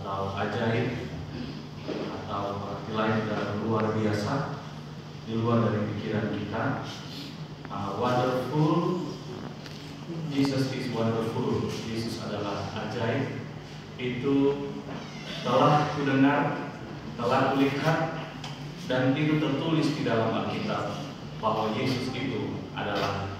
atau ajaib atau arti lain yang luar biasa di luar dari pikiran kita. Wonderful, Jesus is wonderful. Yesus adalah ajaib. Itu telah kudengar, telah kulihat, dan itu tertulis di dalam Alkitab bahwa Yesus itu adalah